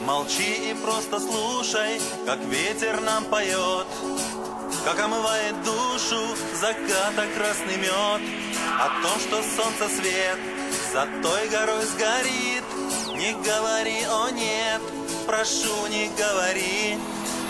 Молчи и просто слушай, как ветер нам поет, как омывает душу заката красный мед. О том, что солнце свет за той горой сгорит. Не говори, о нет, прошу, не говори.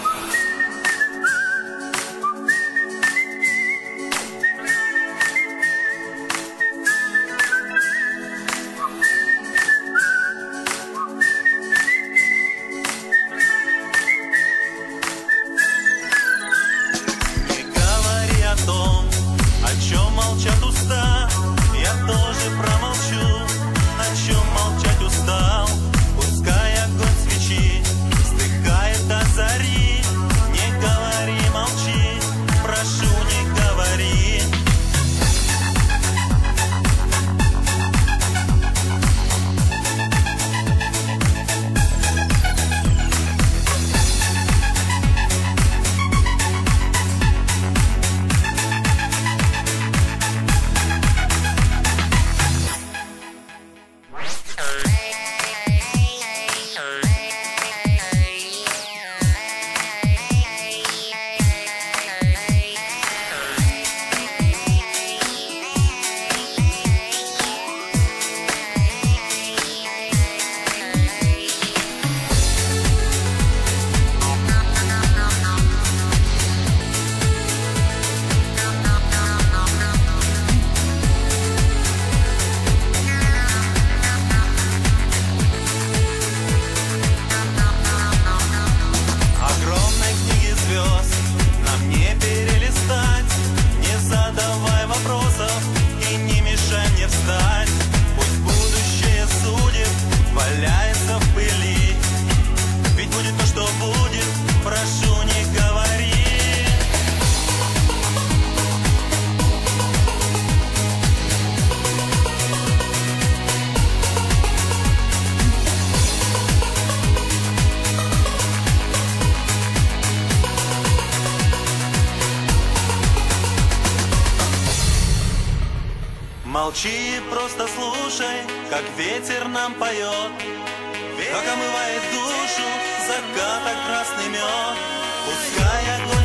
О чем молчат уста, я тоже промолчу. О чем молчать устал, пускай огонь свечи вздыхает до зари. Не говори, молчи, прошу, не говори. Молчи, просто слушай, как ветер нам поет, как омывает душу заката красный мед. Пускай огонь